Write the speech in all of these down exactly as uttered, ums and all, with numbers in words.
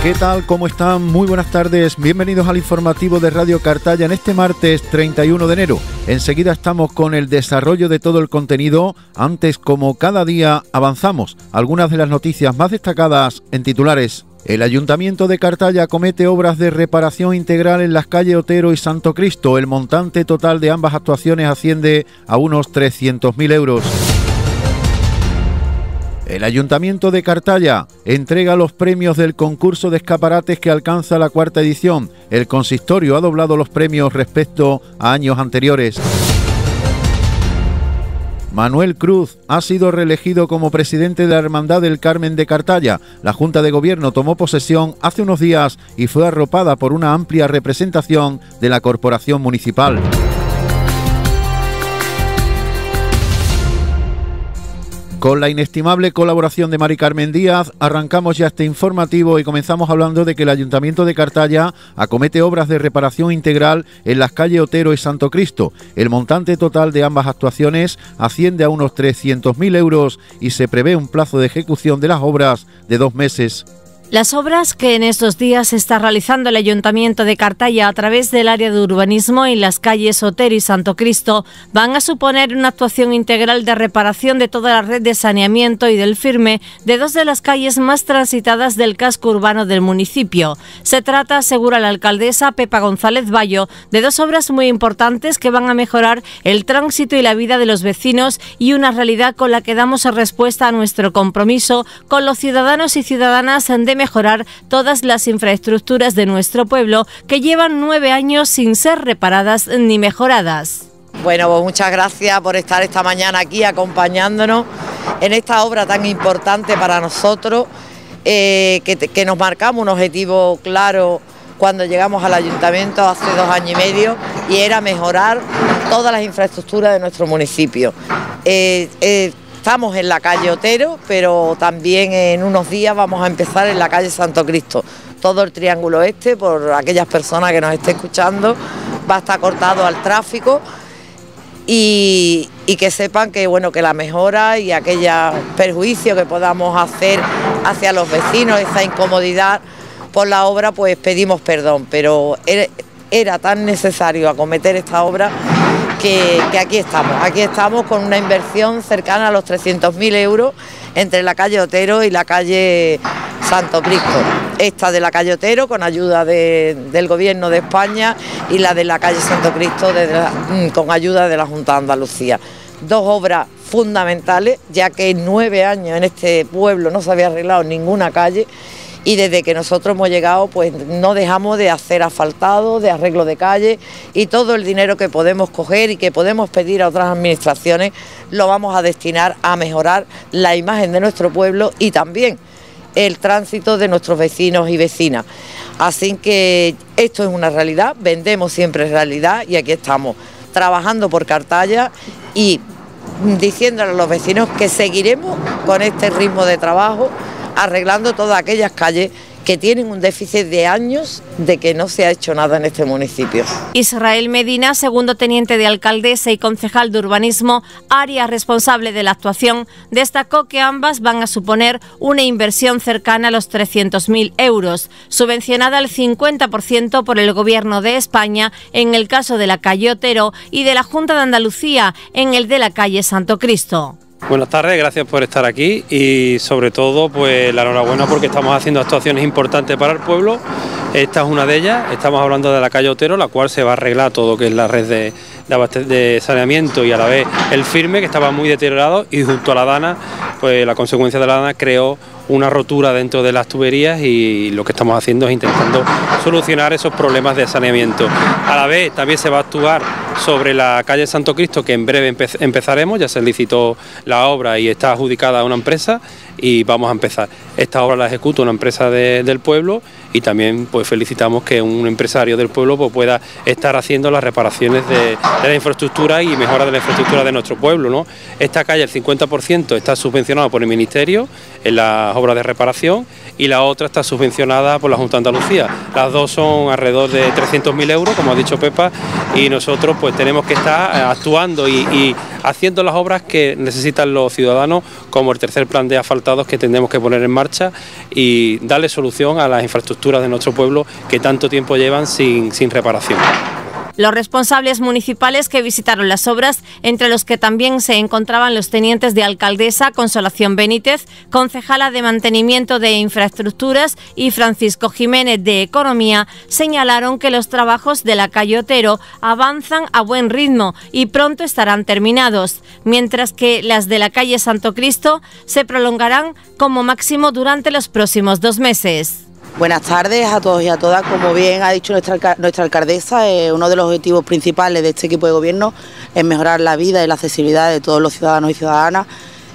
¿Qué tal? ¿Cómo están? Muy buenas tardes. Bienvenidos al informativo de Radio Cartaya en este martes treinta y uno de enero. Enseguida estamos con el desarrollo de todo el contenido. Antes, como cada día, avanzamos algunas de las noticias más destacadas en titulares. El Ayuntamiento de Cartaya acomete obras de reparación integral en las calles Otero y Santo Cristo. El montante total de ambas actuaciones asciende a unos trescientos mil euros. El Ayuntamiento de Cartaya entrega los premios del concurso de escaparates que alcanza la cuarta edición. El consistorio ha doblado los premios respecto a años anteriores. Manuel Cruz ha sido reelegido como presidente de la Hermandad del Carmen de Cartaya. La Junta de Gobierno tomó posesión hace unos días y fue arropada por una amplia representación de la Corporación Municipal. Con la inestimable colaboración de Mari Carmen Díaz, arrancamos ya este informativo y comenzamos hablando de que el Ayuntamiento de Cartaya acomete obras de reparación integral en las calles Otero y Santo Cristo. El montante total de ambas actuaciones asciende a unos trescientos mil euros y se prevé un plazo de ejecución de las obras de dos meses. Las obras que en estos días está realizando el Ayuntamiento de Cartaya a través del área de urbanismo en las calles Otero y Santo Cristo van a suponer una actuación integral de reparación de toda la red de saneamiento y del firme de dos de las calles más transitadas del casco urbano del municipio. Se trata, asegura la alcaldesa Pepa González Bayo, de dos obras muy importantes que van a mejorar el tránsito y la vida de los vecinos y una realidad con la que damos respuesta a nuestro compromiso con los ciudadanos y ciudadanas de mejorar todas las infraestructuras de nuestro pueblo que llevan nueve años sin ser reparadas ni mejoradas. Bueno, pues muchas gracias por estar esta mañana aquí acompañándonos en esta obra tan importante para nosotros, eh, que, que nos marcamos un objetivo claro cuando llegamos al ayuntamiento hace dos años y medio, y era mejorar todas las infraestructuras de nuestro municipio. Eh, eh, Estamos en la calle Otero, pero también en unos días vamos a empezar en la calle Santo Cristo. Todo el triángulo este, por aquellas personas que nos estén escuchando, va a estar cortado al tráfico y, y que sepan que, bueno, que la mejora y aquellos perjuicios que podamos hacer hacia los vecinos, esa incomodidad por la obra, pues pedimos perdón, pero era, era tan necesario acometer esta obra Que, que aquí estamos, aquí estamos con una inversión cercana a los trescientos mil euros entre la calle Otero y la calle Santo Cristo. Esta de la calle Otero con ayuda de, del Gobierno de España y la de la calle Santo Cristo de la, con ayuda de la Junta de Andalucía. Dos obras fundamentales, ya que en nueve años en este pueblo no se había arreglado ninguna calle. Y desde que nosotros hemos llegado, pues no dejamos de hacer asfaltado, de arreglo de calle, y todo el dinero que podemos coger y que podemos pedir a otras administraciones lo vamos a destinar a mejorar la imagen de nuestro pueblo y también el tránsito de nuestros vecinos y vecinas. Así que esto es una realidad, vendemos siempre realidad y aquí estamos trabajando por Cartaya y diciéndole a los vecinos que seguiremos con este ritmo de trabajo, arreglando todas aquellas calles que tienen un déficit de años de que no se ha hecho nada en este municipio. Israel Medina, segundo teniente de alcaldesa y concejal de urbanismo, área responsable de la actuación, destacó que ambas van a suponer una inversión cercana a los trescientos mil euros, subvencionada al cincuenta por ciento por el Gobierno de España en el caso de la calle Otero y de la Junta de Andalucía en el de la calle Santo Cristo. Buenas tardes, gracias por estar aquí y sobre todo pues la enhorabuena porque estamos haciendo actuaciones importantes para el pueblo. Esta es una de ellas, estamos hablando de la calle Otero, la cual se va a arreglar todo lo que es la red de, de, de saneamiento y a la vez el firme, que estaba muy deteriorado, y junto a la Dana, pues la consecuencia de la Dana creó una rotura dentro de las tuberías y lo que estamos haciendo es intentando solucionar esos problemas de saneamiento. A la vez también se va a actuar sobre la calle Santo Cristo, que en breve empe empezaremos, ya se licitó la obra y está adjudicada a una empresa y vamos a empezar. Esta obra la ejecuta una empresa de, del pueblo y también pues felicitamos que un empresario del pueblo pues, pueda estar haciendo las reparaciones de, de la infraestructura y mejora de la infraestructura de nuestro pueblo, ¿no? Esta calle, el cincuenta por ciento está subvencionado por el Ministerio en las obras de reparación y la otra está subvencionada por la Junta de Andalucía. Las dos son alrededor de trescientos mil euros, como ha dicho Pepa, y nosotros pues tenemos que estar actuando y, y haciendo las obras que necesitan los ciudadanos, como el tercer plan de asfaltados que tendremos que poner en marcha y darle solución a las infraestructuras de nuestro pueblo que tanto tiempo llevan sin, sin reparación. Los responsables municipales que visitaron las obras, entre los que también se encontraban los tenientes de alcaldesa Consolación Benítez, concejala de Mantenimiento de Infraestructuras y Francisco Jiménez de Economía, señalaron que los trabajos de la calle Otero avanzan a buen ritmo y pronto estarán terminados, mientras que las de la calle Santo Cristo se prolongarán como máximo durante los próximos dos meses. Buenas tardes a todos y a todas. Como bien ha dicho nuestra, nuestra alcaldesa, eh, uno de los objetivos principales de este equipo de gobierno es mejorar la vida y la accesibilidad de todos los ciudadanos y ciudadanas.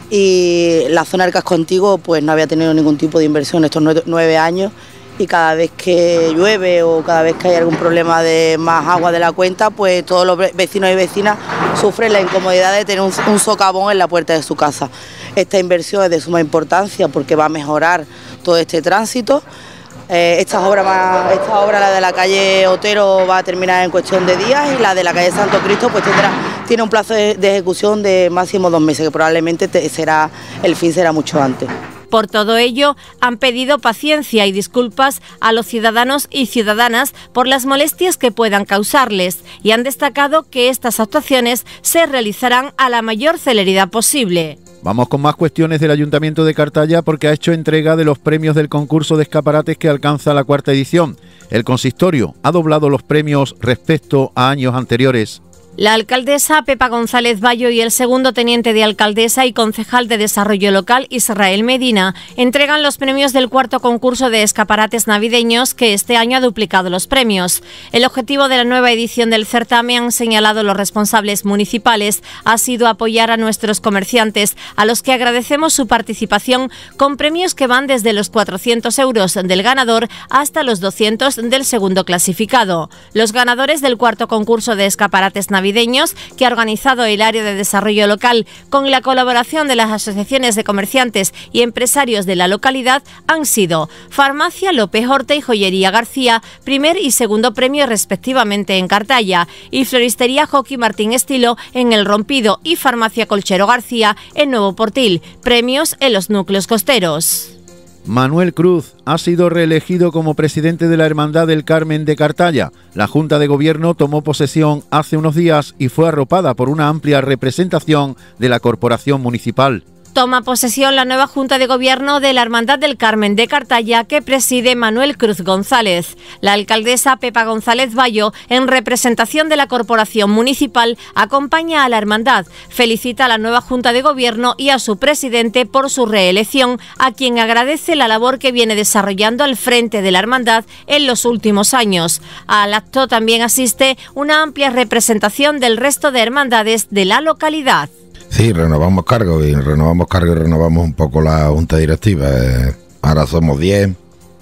Y la zona del casco antiguo pues no había tenido ningún tipo de inversión en estos nueve, nueve años y cada vez que llueve o cada vez que hay algún problema de más agua de la cuenta, pues todos los vecinos y vecinas sufren la incomodidad de tener un, un socavón en la puerta de su casa. Esta inversión es de suma importancia porque va a mejorar todo este tránsito. Eh, esta obra, más, esta obra, la de la calle Otero, va a terminar en cuestión de días y la de la calle Santo Cristo pues tendrá, tiene un plazo de, de ejecución de máximo dos meses, que probablemente te, será, el fin será mucho antes. Por todo ello, han pedido paciencia y disculpas a los ciudadanos y ciudadanas por las molestias que puedan causarles y han destacado que estas actuaciones se realizarán a la mayor celeridad posible. Vamos con más cuestiones del Ayuntamiento de Cartaya porque ha hecho entrega de los premios del concurso de escaparates que alcanza la cuarta edición. El consistorio ha doblado los premios respecto a años anteriores. La alcaldesa Pepa González Bayo y el segundo teniente de alcaldesa y concejal de Desarrollo Local, Israel Medina, entregan los premios del cuarto concurso de escaparates navideños que este año ha duplicado los premios. El objetivo de la nueva edición del certamen, han señalado los responsables municipales, ha sido apoyar a nuestros comerciantes, a los que agradecemos su participación con premios que van desde los cuatrocientos euros del ganador hasta los doscientos del segundo clasificado. Los ganadores del cuarto concurso de escaparates navideños que ha organizado el área de desarrollo local con la colaboración de las asociaciones de comerciantes y empresarios de la localidad han sido Farmacia López Horta y Joyería García, primer y segundo premio respectivamente en Cartaya, y Floristería Joaquí Martín Estilo en El Rompido y Farmacia Colchero García en Nuevo Portil, premios en los núcleos costeros. Manuel Cruz ha sido reelegido como presidente de la Hermandad del Carmen de Cartaya. La Junta de Gobierno tomó posesión hace unos días y fue arropada por una amplia representación de la Corporación Municipal. Toma posesión la nueva Junta de Gobierno de la Hermandad del Carmen de Cartaya que preside Manuel Cruz González. La alcaldesa Pepa González Bayo, en representación de la Corporación Municipal, acompaña a la hermandad, felicita a la nueva Junta de Gobierno y a su presidente por su reelección, a quien agradece la labor que viene desarrollando al frente de la hermandad en los últimos años. Al acto también asiste una amplia representación del resto de hermandades de la localidad. Sí, renovamos cargos y renovamos cargos y renovamos un poco la junta directiva. Eh, ahora somos diez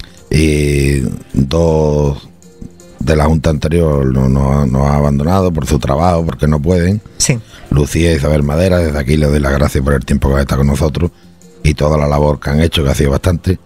y dos de la junta anterior nos no, no han abandonado por su trabajo, porque no pueden. Sí. Lucía y Isabel Madera, desde aquí les doy las gracias por el tiempo que han estado con nosotros y toda la labor que han hecho, que ha sido bastante.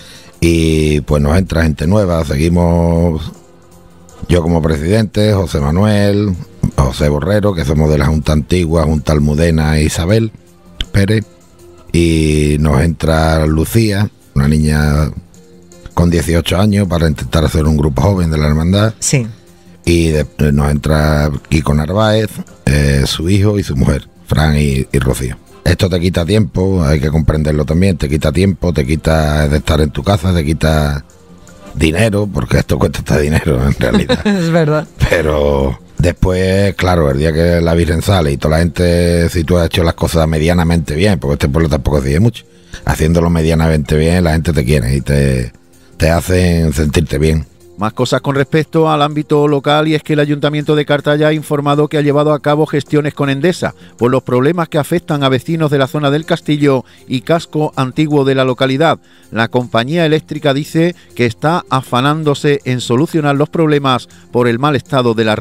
Y pues nos entra gente nueva, seguimos yo como presidente, José Manuel, José Borrero, que somos de la Junta Antigua, Junta Almudena e Isabel Pérez, y nos entra Lucía, una niña con dieciocho años, para intentar hacer un grupo joven de la hermandad. Sí. Y de, nos entra Kiko Narváez, eh, su hijo y su mujer, Fran y, y Rocío. Esto te quita tiempo, hay que comprenderlo también, te quita tiempo, te quita de estar en tu casa, te quita dinero, porque esto cuesta hasta dinero en realidad. Es verdad. Pero después, claro, el día que la Virgen sale y toda la gente, si tú has hecho las cosas medianamente bien, porque este pueblo tampoco sigue mucho, haciéndolo medianamente bien, la gente te quiere y te, te hacen sentirte bien. Más cosas con respecto al ámbito local, y es que el Ayuntamiento de Cartaya ha informado que ha llevado a cabo gestiones con Endesa por los problemas que afectan a vecinos de la zona del Castillo y casco antiguo de la localidad. La compañía eléctrica dice que está afanándose en solucionar los problemas por el mal estado de la red.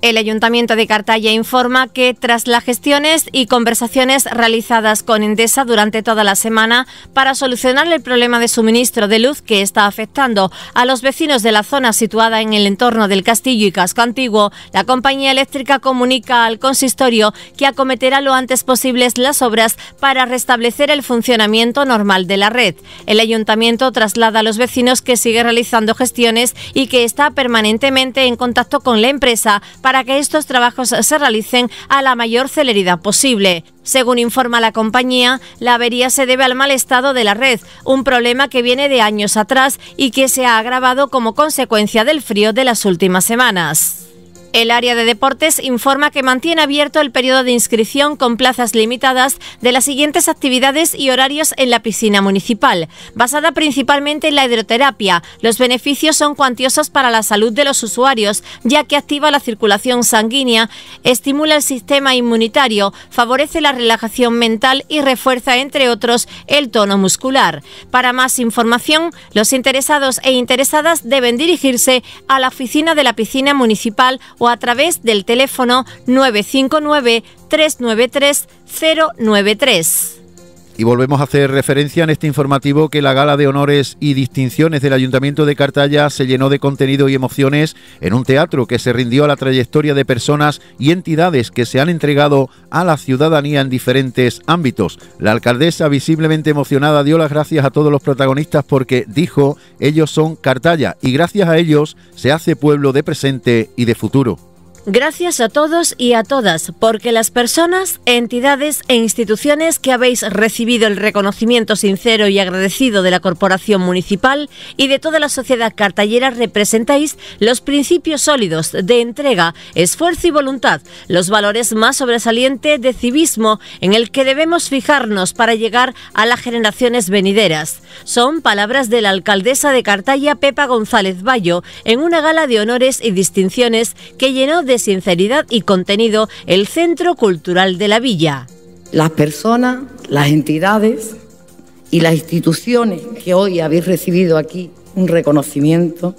El Ayuntamiento de Cartaya informa que tras las gestiones y conversaciones realizadas con Endesa durante toda la semana para solucionar el problema de suministro de luz que está afectando a los vecinos de la zona situada en el entorno del Castillo y Casco Antiguo, la compañía eléctrica comunica al consistorio que acometerá lo antes posible las obras para restablecer el funcionamiento normal de la red. El Ayuntamiento traslada a los vecinos que sigue realizando gestiones y que está permanentemente en contacto con la empresa para para que estos trabajos se realicen a la mayor celeridad posible. Según informa la compañía, la avería se debe al mal estado de la red, un problema que viene de años atrás y que se ha agravado como consecuencia del frío de las últimas semanas. El área de deportes informa que mantiene abierto el periodo de inscripción con plazas limitadas de las siguientes actividades y horarios en la piscina municipal. Basada principalmente en la hidroterapia, los beneficios son cuantiosos para la salud de los usuarios, ya que activa la circulación sanguínea, estimula el sistema inmunitario, favorece la relajación mental y refuerza, entre otros, el tono muscular. Para más información, los interesados e interesadas deben dirigirse a la oficina de la piscina municipal o a través del teléfono nueve cinco nueve, tres nueve tres, cero nueve tres. Y volvemos a hacer referencia en este informativo que la gala de honores y distinciones del Ayuntamiento de Cartaya se llenó de contenido y emociones en un teatro que se rindió a la trayectoria de personas y entidades que se han entregado a la ciudadanía en diferentes ámbitos. La alcaldesa, visiblemente emocionada, dio las gracias a todos los protagonistas porque, dijo, ellos son Cartaya y gracias a ellos se hace pueblo de presente y de futuro. Gracias a todos y a todas, porque las personas, entidades e instituciones que habéis recibido el reconocimiento sincero y agradecido de la Corporación Municipal y de toda la sociedad cartayera representáis los principios sólidos de entrega, esfuerzo y voluntad, los valores más sobresalientes de civismo en el que debemos fijarnos para llegar a las generaciones venideras. Son palabras de la alcaldesa de Cartaya, Pepa González Bayo, en una gala de honores y distinciones que llenó de de sinceridad y contenido el Centro Cultural de la Villa. Las personas, las entidades y las instituciones que hoy habéis recibido aquí un reconocimiento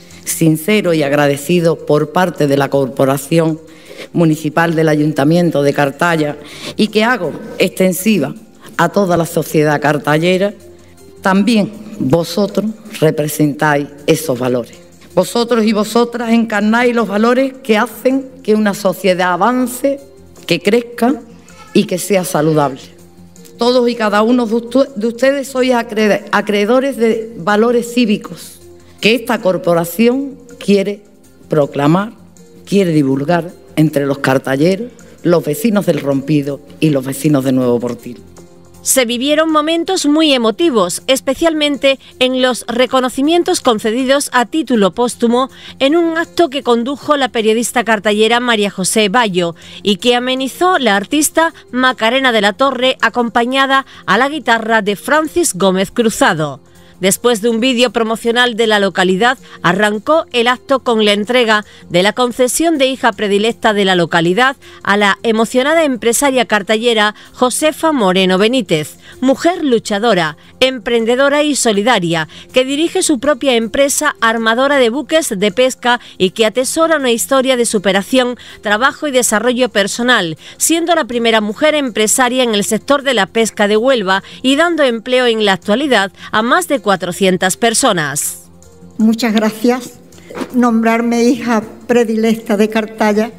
sincero y agradecido por parte de la Corporación Municipal del Ayuntamiento de Cartaya y que hago extensiva a toda la sociedad cartayera, también vosotros representáis esos valores. Vosotros y vosotras encarnáis los valores que hacen que una sociedad avance, que crezca y que sea saludable. Todos y cada uno de ustedes sois acreedores de valores cívicos que esta corporación quiere proclamar, quiere divulgar entre los cartalleros, los vecinos del Rompido y los vecinos de Nuevo Portil. Se vivieron momentos muy emotivos, especialmente en los reconocimientos concedidos a título póstumo en un acto que condujo la periodista cartayera María José Bayo y que amenizó la artista Macarena de la Torre, acompañada a la guitarra de Francis Gómez Cruzado. Después de un vídeo promocional de la localidad, arrancó el acto con la entrega de la concesión de hija predilecta de la localidad a la emocionada empresaria cartayera Josefa Moreno Benítez, mujer luchadora, emprendedora y solidaria, que dirige su propia empresa armadora de buques de pesca y que atesora una historia de superación, trabajo y desarrollo personal, siendo la primera mujer empresaria en el sector de la pesca de Huelva y dando empleo en la actualidad a más de cuatrocientas personas. Muchas gracias. Nombrarme hija predilecta de Cartaya.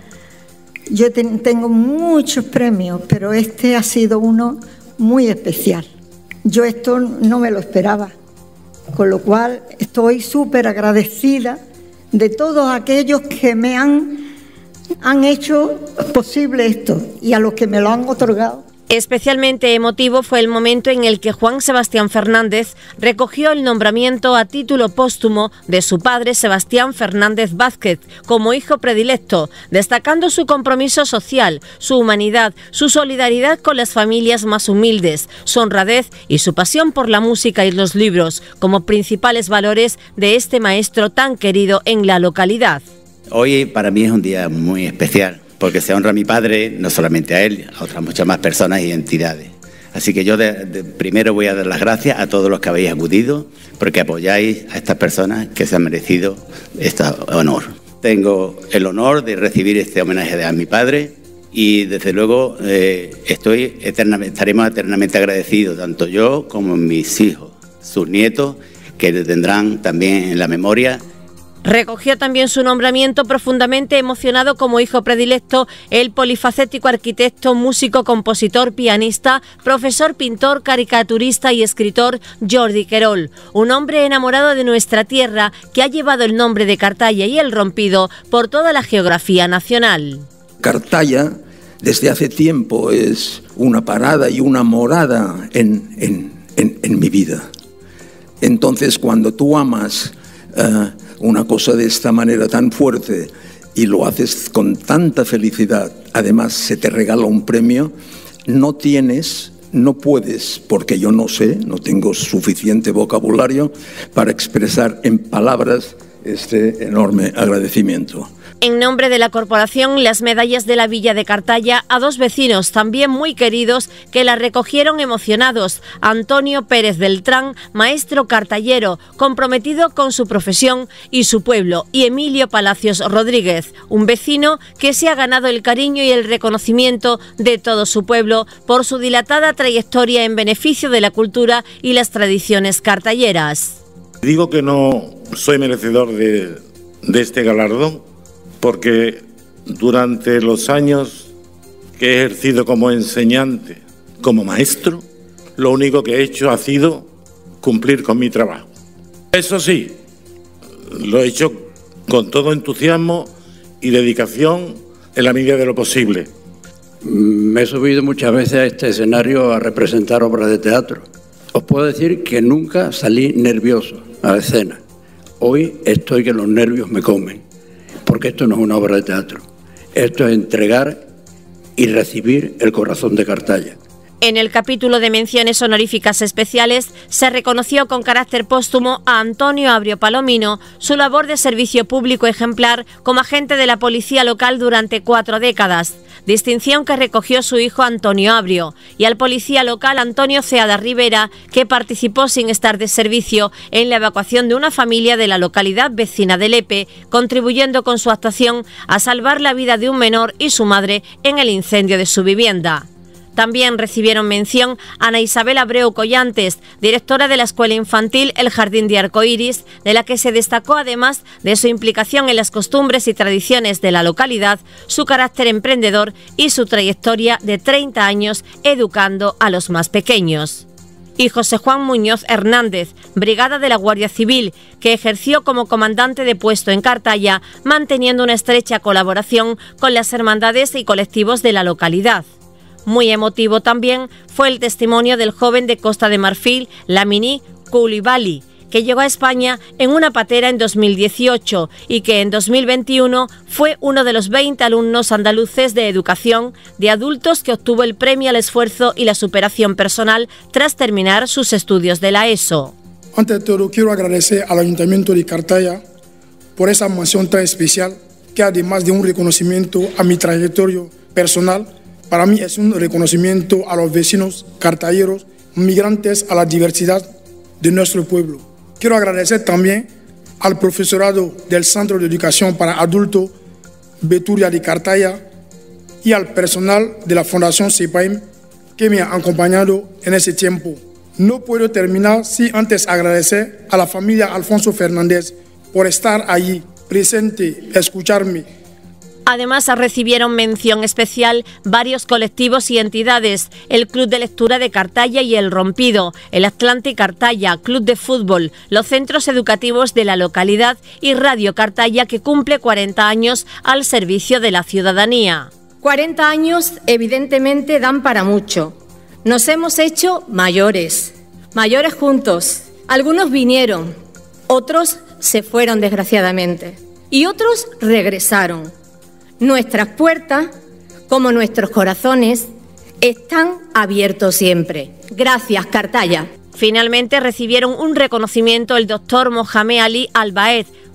Yo te, tengo muchos premios, pero este ha sido uno muy especial. Yo esto no me lo esperaba, con lo cual estoy súper agradecida de todos aquellos que me han, han hecho posible esto y a los que me lo han otorgado. Especialmente emotivo fue el momento en el que Juan Sebastián Fernández recogió el nombramiento a título póstumo de su padre Sebastián Fernández Vázquez como hijo predilecto, destacando su compromiso social, su humanidad, su solidaridad con las familias más humildes, su honradez y su pasión por la música y los libros como principales valores de este maestro tan querido en la localidad. Hoy para mí es un día muy especial, porque se honra a mi padre, no solamente a él, a otras muchas más personas y entidades. Así que yo de, de, primero voy a dar las gracias a todos los que habéis acudido, porque apoyáis a estas personas que se han merecido este honor. tengo el honor de recibir este homenaje a mi padre y desde luego eh, estoy eternamente, estaremos eternamente agradecidos, tanto yo como mis hijos, sus nietos, que le tendrán también en la memoria. Recogió también su nombramiento profundamente emocionado como hijo predilecto el polifacético arquitecto, músico, compositor, pianista, profesor, pintor, caricaturista y escritor Jordi Querol, un hombre enamorado de nuestra tierra que ha llevado el nombre de Cartaya y el Rompido por toda la geografía nacional. Cartaya desde hace tiempo es una parada y una morada en, en, en, en mi vida. Entonces, cuando tú amas uh, una cosa de esta manera tan fuerte y lo haces con tanta felicidad, además se te regala un premio, no tienes, no puedes, porque yo no sé, no tengo suficiente vocabulario para expresar en palabras este enorme agradecimiento. En nombre de la corporación, las medallas de la Villa de Cartaya a dos vecinos también muy queridos que la recogieron emocionados: Antonio Pérez Beltrán, maestro cartayero, comprometido con su profesión y su pueblo, y Emilio Palacios Rodríguez, un vecino que se ha ganado el cariño y el reconocimiento de todo su pueblo por su dilatada trayectoria en beneficio de la cultura y las tradiciones cartayeras. Digo que no soy merecedor de, de este galardón, porque durante los años que he ejercido como enseñante, como maestro, lo único que he hecho ha sido cumplir con mi trabajo. Eso sí, lo he hecho con todo entusiasmo y dedicación en la medida de lo posible. Me he subido muchas veces a este escenario a representar obras de teatro. Os puedo decir que nunca salí nervioso a la escena. Hoy estoy que los nervios me comen, porque esto no es una obra de teatro. Esto es entregar y recibir el corazón de Cartaya. En el capítulo de menciones honoríficas especiales se reconoció con carácter póstumo a Antonio Abrio Palomino su labor de servicio público ejemplar como agente de la policía local durante cuatro décadas, distinción que recogió su hijo Antonio Abrio, y al policía local Antonio Ceada Rivera, que participó sin estar de servicio en la evacuación de una familia de la localidad vecina de Lepe, contribuyendo con su actuación a salvar la vida de un menor y su madre en el incendio de su vivienda. También recibieron mención Ana Isabel Abreu Collantes, directora de la Escuela Infantil El Jardín de Arcoíris, de la que se destacó, además de su implicación en las costumbres y tradiciones de la localidad, su carácter emprendedor y su trayectoria de treinta años educando a los más pequeños. Y José Juan Muñoz Hernández, brigada de la Guardia Civil, que ejerció como comandante de puesto en Cartaya, manteniendo una estrecha colaboración con las hermandades y colectivos de la localidad. Muy emotivo también fue el testimonio del joven de Costa de Marfil, Lamini Coulibaly, que llegó a España en una patera en dos mil dieciocho y que en dos mil veintiuno fue uno de los veinte alumnos andaluces de educación de adultos que obtuvo el premio al esfuerzo y la superación personal tras terminar sus estudios de la ESO. Ante todo, quiero agradecer al Ayuntamiento de Cartaya por esa mención tan especial que, además de un reconocimiento a mi trayectoria personal, para mí es un reconocimiento a los vecinos cartalleros, migrantes, a la diversidad de nuestro pueblo. Quiero agradecer también al profesorado del Centro de Educación para Adultos Beturia de Cartaya y al personal de la Fundación CEPAIM que me ha acompañado en ese tiempo. No puedo terminar sin antes agradecer a la familia Alfonso Fernández por estar allí, presente, escucharme. Además, recibieron mención especial varios colectivos y entidades: el Club de Lectura de Cartaya y El Rompido, el Atlante Cartaya, Club de Fútbol, los centros educativos de la localidad y Radio Cartaya, que cumple cuarenta años al servicio de la ciudadanía. cuarenta años evidentemente dan para mucho. Nos hemos hecho mayores, mayores juntos. Algunos vinieron, otros se fueron desgraciadamente y otros regresaron. Nuestras puertas, como nuestros corazones, están abiertos siempre. Gracias, Cartaya. Finalmente recibieron un reconocimiento el doctor Mohamed Ali Albaez,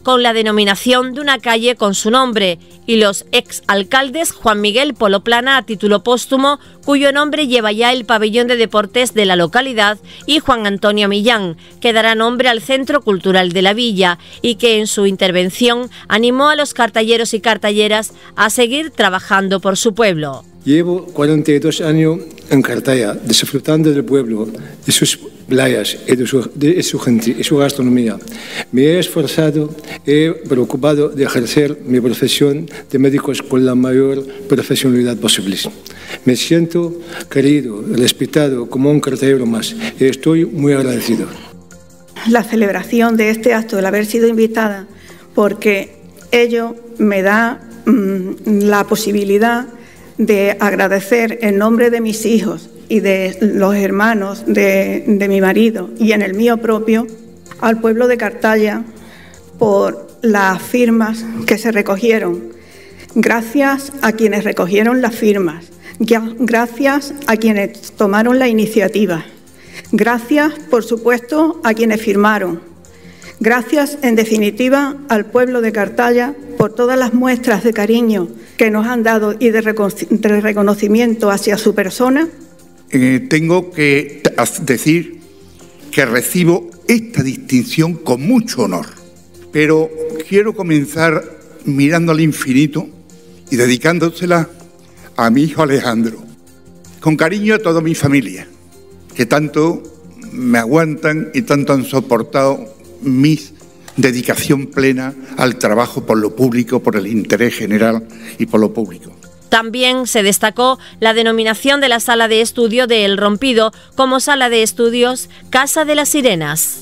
con la denominación de una calle con su nombre, y los exalcaldes Juan Miguel Poloplana a título póstumo, cuyo nombre lleva ya el pabellón de deportes de la localidad, y Juan Antonio Millán, que dará nombre al Centro Cultural de la Villa, y que en su intervención animó a los cartalleros y cartalleras a seguir trabajando por su pueblo. Llevo cuarenta y dos años en Cartaya, disfrutando del pueblo, de sus playas y de su, de su gente y su gastronomía. Me he esforzado, he preocupado de ejercer mi profesión de médico con la mayor profesionalidad posible. Me siento querido, respetado como un cartallero más y estoy muy agradecido. La celebración de este acto, el haber sido invitada, porque ello me da mmm, la posibilidad de agradecer en nombre de mis hijos y de los hermanos de, de mi marido y en el mío propio al pueblo de Cartaya por las firmas que se recogieron. Gracias a quienes recogieron las firmas, gracias a quienes tomaron la iniciativa, gracias, por supuesto, a quienes firmaron. Gracias, en definitiva, al pueblo de Cartaya por todas las muestras de cariño que nos han dado y de reconocimiento hacia su persona. Eh, tengo que decir que recibo esta distinción con mucho honor, pero quiero comenzar mirando al infinito y dedicándosela a mi hijo Alejandro, con cariño a toda mi familia, que tanto me aguantan y tanto han soportado mi dedicación plena al trabajo por lo público, por el interés general y por lo público. También se destacó la denominación de la sala de estudio de El Rompido como Sala de Estudios Casa de las Sirenas.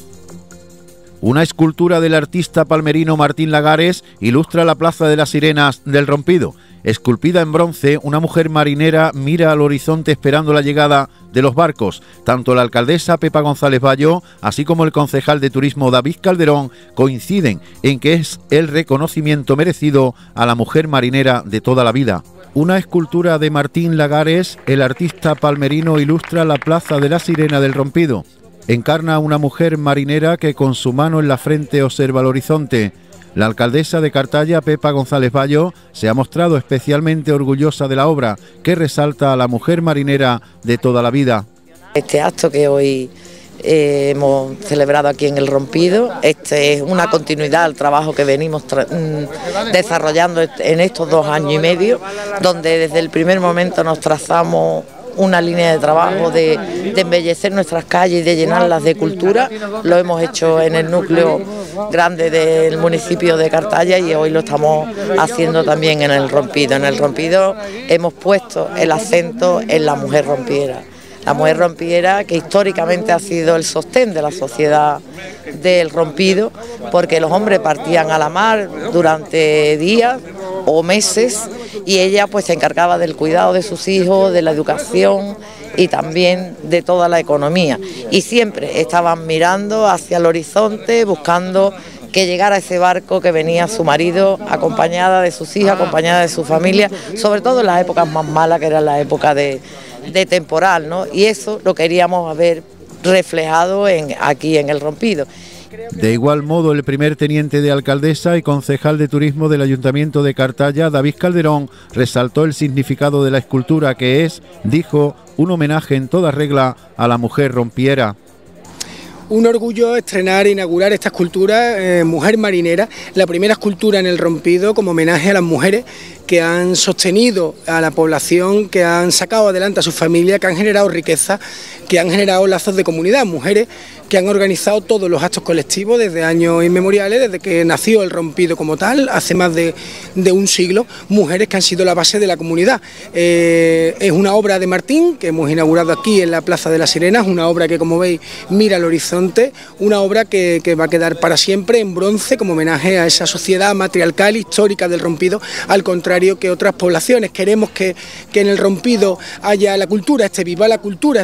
Una escultura del artista palmerino Martín Lagares ilustra la Plaza de las Sirenas del Rompido. Esculpida en bronce, una mujer marinera mira al horizonte esperando la llegada de los barcos. Tanto la alcaldesa Pepa González Bayo, así como el concejal de turismo David Calderón, coinciden en que es el reconocimiento merecido a la mujer marinera de toda la vida. Una escultura de Martín Lagares, el artista palmerino, ilustra la Plaza de la Sirena del Rompido. Encarna a una mujer marinera que con su mano en la frente observa el horizonte. La alcaldesa de Cartaya, Pepa González Bayo, se ha mostrado especialmente orgullosa de la obra, que resalta a la mujer marinera de toda la vida. Este acto que hoy eh, hemos celebrado aquí en El Rompido, este es una continuidad al trabajo que venimos desarrollando en estos dos años y medio, donde desde el primer momento nos trazamos una línea de trabajo de, de embellecer nuestras calles y de llenarlas de cultura. Lo hemos hecho en el núcleo grande del municipio de Cartaya y hoy lo estamos haciendo también en El Rompido. En El Rompido hemos puesto el acento en la mujer rompiera. La mujer rompiera, que históricamente ha sido el sostén de la sociedad del Rompido, porque los hombres partían a la mar durante días o meses y ella pues se encargaba del cuidado de sus hijos, de la educación y también de toda la economía. Y siempre estaban mirando hacia el horizonte, buscando que llegara ese barco que venía su marido, acompañada de sus hijas, acompañada de su familia, sobre todo en las épocas más malas, que era la época de, de temporal, ¿no? Y eso lo queríamos ver reflejado en, aquí en El Rompido. De igual modo, el primer teniente de alcaldesa y concejal de turismo del Ayuntamiento de Cartaya, David Calderón, resaltó el significado de la escultura, que es, dijo, un homenaje en toda regla a la mujer rompiera. Un orgullo estrenar e inaugurar esta escultura, eh, Mujer Marinera, la primera escultura en El Rompido como homenaje a las mujeres que han sostenido a la población, que han sacado adelante a sus familias, que han generado riqueza, que han generado lazos de comunidad, mujeres que han organizado todos los actos colectivos desde años inmemoriales, desde que nació El Rompido como tal, hace más de, de un siglo, mujeres que han sido la base de la comunidad. Eh, es una obra de Martín, que hemos inaugurado aquí en la Plaza de las Sirenas, una obra que, como veis, mira al horizonte, una obra que, que va a quedar para siempre en bronce como homenaje a esa sociedad matriarcal histórica del Rompido, al contrario que otras poblaciones. Queremos que, que en El Rompido haya la cultura, esté viva la cultura, esté en la calle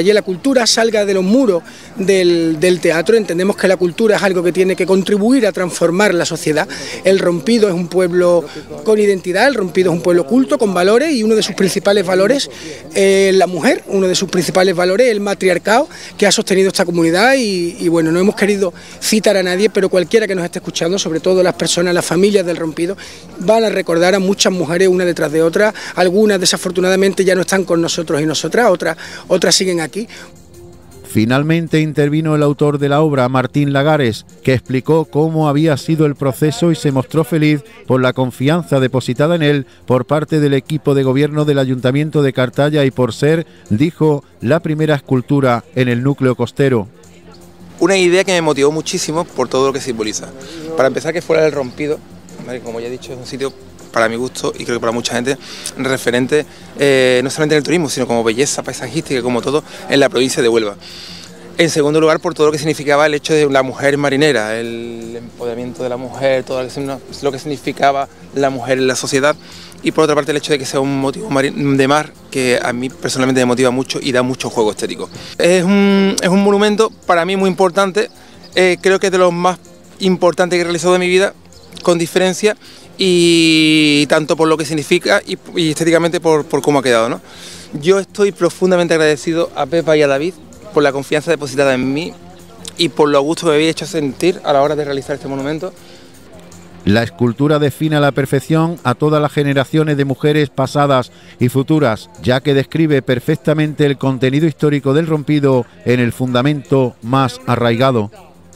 también la cultura salga de los muros del, del teatro. Entendemos que la cultura es algo que tiene que contribuir a transformar la sociedad. El Rompido es un pueblo con identidad, el Rompido es un pueblo culto, con valores, y uno de sus principales valores es la mujer, uno de sus principales valores es el matriarcado que ha sostenido esta comunidad. Y, y bueno, no hemos querido citar a nadie, pero cualquiera que nos esté escuchando, sobre todo las personas, las familias del Rompido, van a recordar a muchas mujeres una detrás de otra. Algunas desafortunadamente ya no están con nosotros y nosotras, otras, otras siguen aquí. Finalmente intervino el autor de la obra, Martín Lagares, que explicó cómo había sido el proceso y se mostró feliz por la confianza depositada en él por parte del equipo de gobierno del Ayuntamiento de Cartaya y por ser, dijo, la primera escultura en el núcleo costero. Una idea que me motivó muchísimo por todo lo que simboliza. Para empezar, que fuera el Rompido, como ya he dicho, es un sitio, para mi gusto y creo que para mucha gente, referente eh, no solamente en el turismo, sino como belleza paisajística, como todo, en la provincia de Huelva. En segundo lugar, por todo lo que significaba el hecho de la mujer marinera, el empoderamiento de la mujer, todo lo que significaba la mujer en la sociedad. Y por otra parte, el hecho de que sea un motivo de mar que a mí personalmente me motiva mucho y da mucho juego estético. Es un, es un monumento para mí muy importante, eh, creo que es de los más importantes que he realizado de mi vida, con diferencia, y tanto por lo que significa y, y estéticamente por, por cómo ha quedado, ¿no? Yo estoy profundamente agradecido a Pepa y a David por la confianza depositada en mí y por lo a gusto que me había hecho sentir a la hora de realizar este monumento. La escultura define a la perfección a todas las generaciones de mujeres pasadas y futuras, ya que describe perfectamente el contenido histórico del Rompido en el fundamento más arraigado.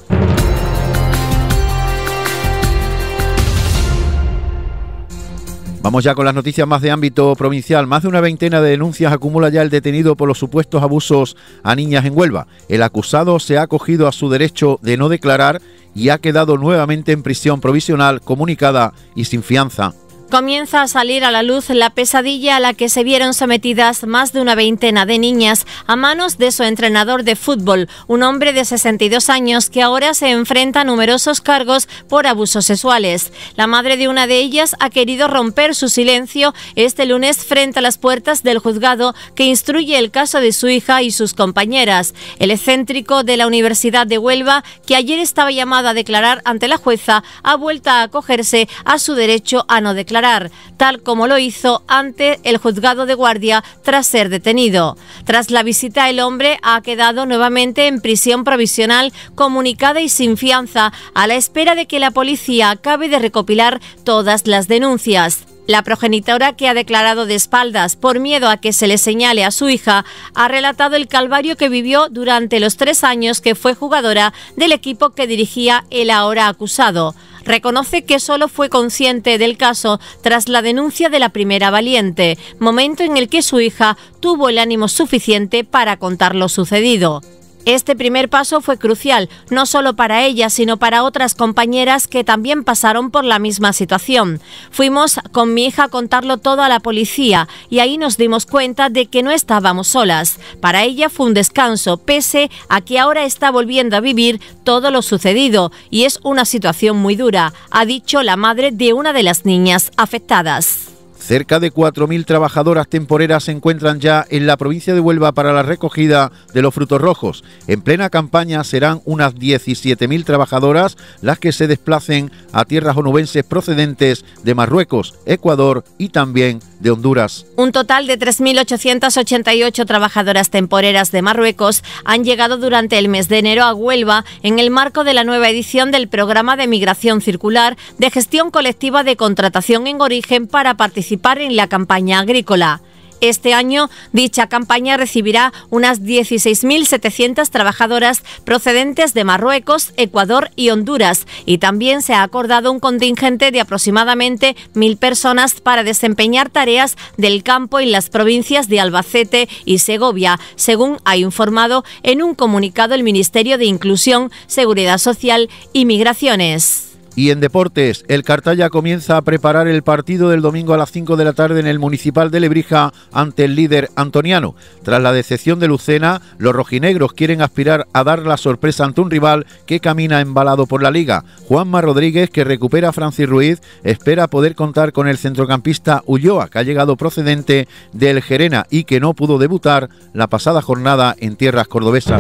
Vamos ya con las noticias más de ámbito provincial. Más de una veintena de denuncias acumula ya el detenido por los supuestos abusos a niñas en Huelva. El acusado se ha acogido a su derecho de no declarar y ha quedado nuevamente en prisión provisional, comunicada y sin fianza. Comienza a salir a la luz la pesadilla a la que se vieron sometidas más de una veintena de niñas a manos de su entrenador de fútbol, un hombre de sesenta y dos años que ahora se enfrenta a numerosos cargos por abusos sexuales. La madre de una de ellas ha querido romper su silencio este lunes frente a las puertas del juzgado que instruye el caso de su hija y sus compañeras. El excéntrico de la Universidad de Huelva, que ayer estaba llamado a declarar ante la jueza, ha vuelto a acogerse a su derecho a no declarar, tal como lo hizo ante el juzgado de guardia tras ser detenido. Tras la visita, el hombre ha quedado nuevamente en prisión provisional, comunicada y sin fianza, a la espera de que la policía acabe de recopilar todas las denuncias. La progenitora, que ha declarado de espaldas por miedo a que se le señale a su hija, ha relatado el calvario que vivió durante los tres años que fue jugadora del equipo que dirigía el ahora acusado. Reconoce que solo fue consciente del caso tras la denuncia de la primera valiente, momento en el que su hija tuvo el ánimo suficiente para contar lo sucedido. Este primer paso fue crucial, no solo para ella, sino para otras compañeras que también pasaron por la misma situación. Fuimos con mi hija a contarlo todo a la policía y ahí nos dimos cuenta de que no estábamos solas. Para ella fue un descanso, pese a que ahora está volviendo a vivir todo lo sucedido y es una situación muy dura, ha dicho la madre de una de las niñas afectadas. Cerca de cuatro mil trabajadoras temporeras se encuentran ya en la provincia de Huelva para la recogida de los frutos rojos. En plena campaña serán unas diecisiete mil trabajadoras las que se desplacen a tierras onubenses procedentes de Marruecos, Ecuador y también de Honduras. Un total de tres mil ochocientas ochenta y ocho trabajadoras temporeras de Marruecos han llegado durante el mes de enero a Huelva en el marco de la nueva edición del programa de migración circular de gestión colectiva de contratación en origen para participar en la campaña agrícola. Este año, dicha campaña recibirá unas dieciséis mil setecientas trabajadoras procedentes de Marruecos, Ecuador y Honduras, y también se ha acordado un contingente de aproximadamente mil personas para desempeñar tareas del campo en las provincias de Albacete y Segovia, según ha informado en un comunicado el Ministerio de Inclusión, Seguridad Social y Migraciones. Y en deportes, el Cartaya comienza a preparar el partido del domingo a las cinco de la tarde en el Municipal de Lebrija ante el líder antoniano. Tras la decepción de Lucena, los rojinegros quieren aspirar a dar la sorpresa ante un rival que camina embalado por la liga. Juanma Rodríguez, que recupera a Francis Ruiz, espera poder contar con el centrocampista Ulloa, que ha llegado procedente del Gerena y que no pudo debutar la pasada jornada en tierras cordobesas.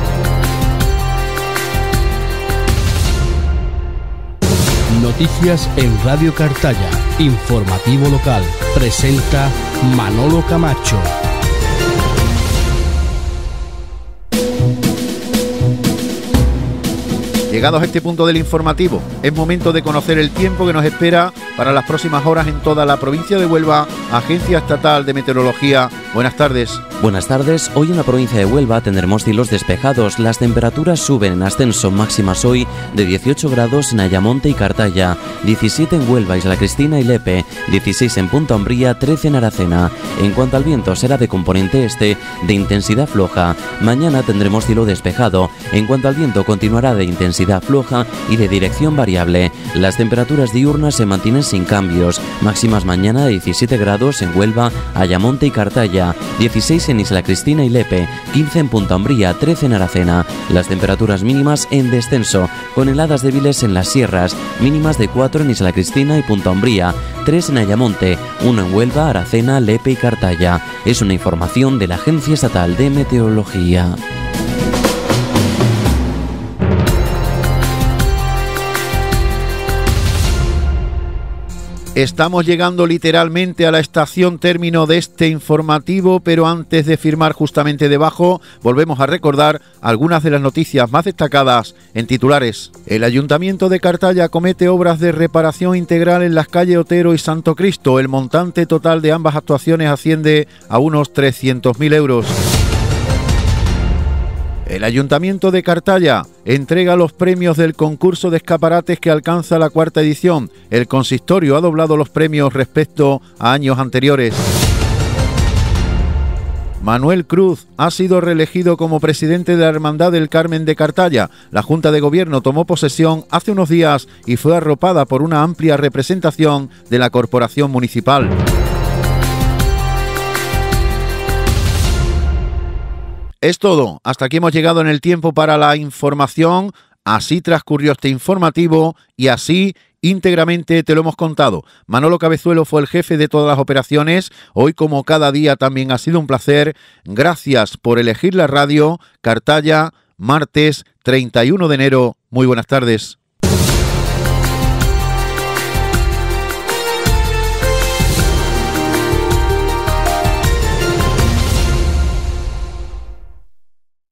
Noticias en Radio Cartaya. Informativo local. Presenta Manolo Camacho. Llegados a este punto del informativo, es momento de conocer el tiempo que nos espera para las próximas horas en toda la provincia de Huelva. Agencia Estatal de Meteorología. Buenas tardes. Buenas tardes. Hoy en la provincia de Huelva tendremos cielos despejados. Las temperaturas suben en ascenso, máximas hoy de dieciocho grados en Ayamonte y Cartaya, diecisiete en Huelva, Isla Cristina y Lepe, dieciséis en Punta Umbría, trece en Aracena. En cuanto al viento, será de componente este, de intensidad floja. Mañana tendremos cielo despejado. En cuanto al viento, continuará de intensidad floja y de dirección variable. Las temperaturas diurnas se mantienen sin cambios. Máximas mañana de diecisiete grados en Huelva, Ayamonte y Cartaya, dieciséis en Isla Cristina y Lepe, quince en Punta Umbría, trece en Aracena. Las temperaturas mínimas en descenso, con heladas débiles en las sierras, mínimas de cuatro en Isla Cristina y Punta Umbría, tres en Ayamonte, uno en Huelva, Aracena, Lepe y Cartaya. Es una información de la Agencia Estatal de Meteorología. Estamos llegando literalmente a la estación término de este informativo, pero antes de firmar justamente debajo, volvemos a recordar algunas de las noticias más destacadas en titulares. El Ayuntamiento de Cartaya acomete obras de reparación integral en las calles Otero y Santo Cristo. El montante total de ambas actuaciones asciende a unos trescientos mil euros. El Ayuntamiento de Cartaya entrega los premios del concurso de escaparates que alcanza la cuarta edición. El consistorio ha doblado los premios respecto a años anteriores. Manuel Cruz ha sido reelegido como presidente de la Hermandad del Carmen de Cartaya. La Junta de Gobierno tomó posesión hace unos días y fue arropada por una amplia representación de la Corporación Municipal. Es todo, hasta aquí hemos llegado en el tiempo para la información, así transcurrió este informativo y así íntegramente te lo hemos contado. Manolo Cabezuelo fue el jefe de todas las operaciones, hoy como cada día también ha sido un placer, gracias por elegir la radio. Cartaya, martes treinta y uno de enero, muy buenas tardes.